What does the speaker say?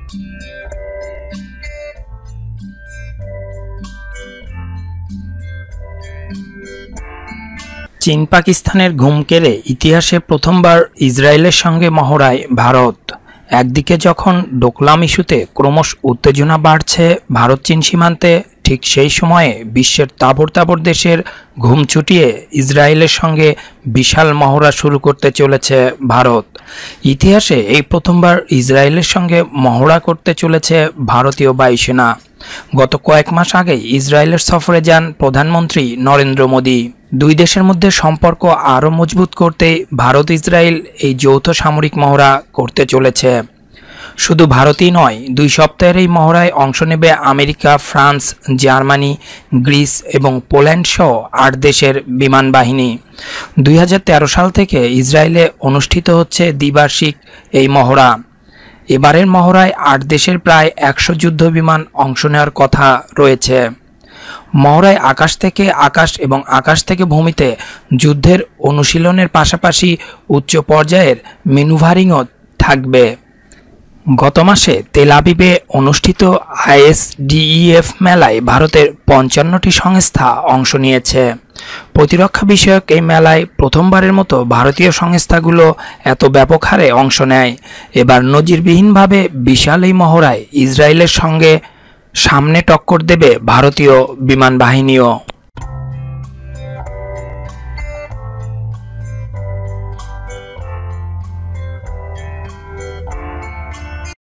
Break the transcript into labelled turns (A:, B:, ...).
A: চীন পাকিস্তানের ঘুম কেড়ে ইতিহাসে প্রথমবার ইসরায়েলের সঙ্গে মহড়ায় ভারত। একদিকে যখন ডোকলাম ইস্যুতে ক্রমশ উত্তেজনা বাড়ছে ভারত চীন সীমান্তে, ঠিক সেই সময়ে বিশ্বের তাবড় তাবড় দেশের ঘুম ছুটিয়ে ইসরায়েলের সঙ্গে বিশাল মহড়া শুরু করতে চলেছে ভারত। ইতিহাসে এই প্রথমবার ইসরায়েলের সঙ্গে মহড়া করতে চলেছে ভারতীয় বায়ুসেনা। গত কয়েক মাস আগে ইসরায়েলের সফরে যান প্রধানমন্ত্রী নরেন্দ্র মোদী। দুই দেশের মধ্যে সম্পর্ক আরও মজবুত করতে ভারত ইসরায়েল এই যৌথ সামরিক মহড়া করতে চলেছে। শুধু ভারতই নয়, 2 সপ্তাহের এই মহড়ায় অংশ নেবে আমেরিকা, ফ্রান্স, জার্মানি, গ্রিস এবং পোল্যান্ড সহ 8 দেশের বিমান বাহিনী। 2013 সাল থেকে ইসরায়েলে অনুষ্ঠিত হচ্ছে দ্বিবার্ষিক এই মহড়া। এবারের মহড়ায় 8 দেশের প্রায় 100 যুদ্ধ বিমান অংশ নেওয়ার কথা রয়েছে। মহড়ায় আকাশ থেকে আকাশ এবং আকাশ থেকে ভূমিতে যুদ্ধের অনুশীলনের পাশাপাশি উচ্চ পর্যায়ের ম্যানুভারিংও থাকবে। গত মাসে তেল আবিবে অনুষ্ঠিত ISDEF মেলায় ভারতের 55টি সংস্থা অংশ নিয়েছে। প্রতিরক্ষা বিষয়ক এই মেলায় প্রথমবারের মতো ভারতীয় সংস্থাগুলো এত ব্যাপক হারে অংশ নেয়। এবার নজিরবিহীনভাবে বিশাল এই মহড়ায় ইসরায়েলের সঙ্গে সামনে টক্কর দেবে ভারতীয় বিমান বাহিনীও।